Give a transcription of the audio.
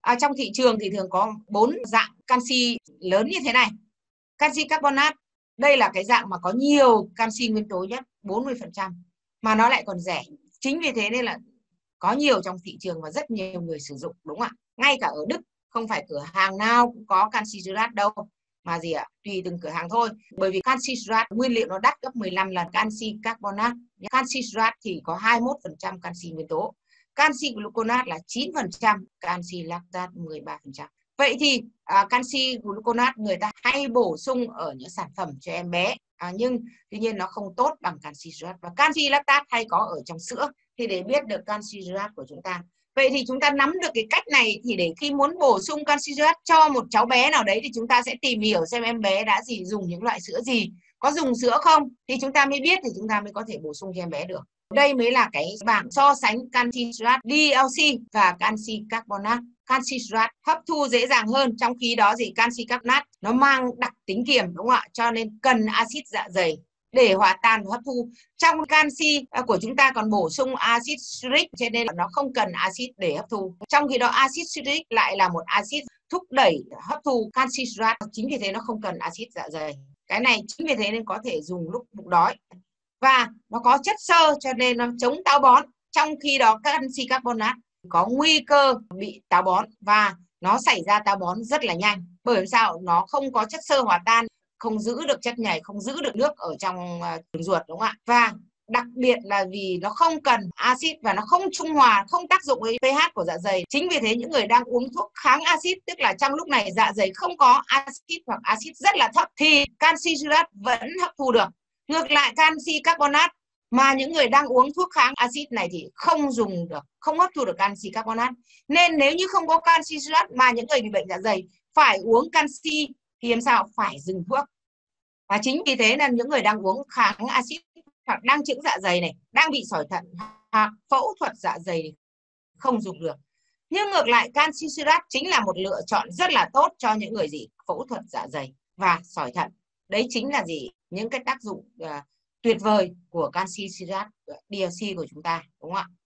Trong thị trường thì thường có 4 dạng canxi lớn như thế này. Canxi carbonate, đây là cái dạng mà có nhiều canxi nguyên tố nhất, 40%, mà nó lại còn rẻ. Chính vì thế nên là có nhiều trong thị trường và rất nhiều người sử dụng, đúng không ạ? Ngay cả ở Đức, không phải cửa hàng nào cũng có canxi hydrat đâu, mà gì ạ? Tùy từng cửa hàng thôi. Bởi vì canxi hydrat nguyên liệu nó đắt gấp 15 lần canxi carbonate. Canxi hydrat thì có 21% canxi nguyên tố. Canxi gluconate là 9%, canxi lactate 13%. Vậy thì canxi gluconate người ta hay bổ sung ở những sản phẩm cho em bé, nhưng tuy nhiên nó không tốt bằng canxi hydrat. Và canxi lactate hay có ở trong sữa. Thì để biết được canxi hydrat của chúng ta, vậy thì chúng ta nắm được cái cách này, thì để khi muốn bổ sung canxi hydrat cho một cháu bé nào đấy thì chúng ta sẽ tìm hiểu xem em bé đã dùng những loại sữa gì, có dùng sữa không, thì chúng ta mới biết, thì chúng ta mới có thể bổ sung cho em bé được. Đây mới là cái bảng so sánh canxi hydrat DLC và canxi carbonate. Canxi hydrat hấp thu dễ dàng hơn, trong khi đó canxi carbonate nó mang đặc tính kiềm, đúng không ạ, cho nên cần axit dạ dày để hòa tan và hấp thu. Trong canxi của chúng ta còn bổ sung axit uric, cho nên là nó không cần axit để hấp thu. Trong khi đó axit uric lại là một axit thúc đẩy hấp thu canxi hydrat, chính vì thế nó không cần axit dạ dày. Cái này chính vì thế nên có thể dùng lúc bụng đói. Và nó có chất xơ cho nên nó chống táo bón. Trong khi đó canxi carbonate có nguy cơ bị táo bón, và nó xảy ra táo bón rất là nhanh. Bởi sao? Nó không có chất xơ hòa tan, không giữ được chất nhầy, không giữ được nước ở trong đường ruột, đúng không ạ? Và đặc biệt là vì nó không cần axit và nó không trung hòa, không tác dụng với pH của dạ dày. Chính vì thế những người đang uống thuốc kháng axit, tức là trong lúc này dạ dày không có axit hoặc axit rất là thấp, thì canxi hydrat vẫn hấp thu được. Ngược lại canxi carbonate, mà những người đang uống thuốc kháng axit này thì không dùng được, không hấp thu được canxi carbonate. Nên nếu như không có canxi hydrat mà những người bị bệnh dạ dày phải uống canxi thì làm sao? Phải dừng thuốc. Và chính vì thế nên những người đang uống kháng axit hoặc đang chữa dạ dày này, đang bị sỏi thận hoặc phẫu thuật dạ dày không dùng được. Nhưng ngược lại canxi hydrat chính là một lựa chọn rất là tốt cho những người phẫu thuật dạ dày và sỏi thận. Đấy chính là những cái tác dụng tuyệt vời của canxi hydrat DLC của chúng ta, đúng không ạ?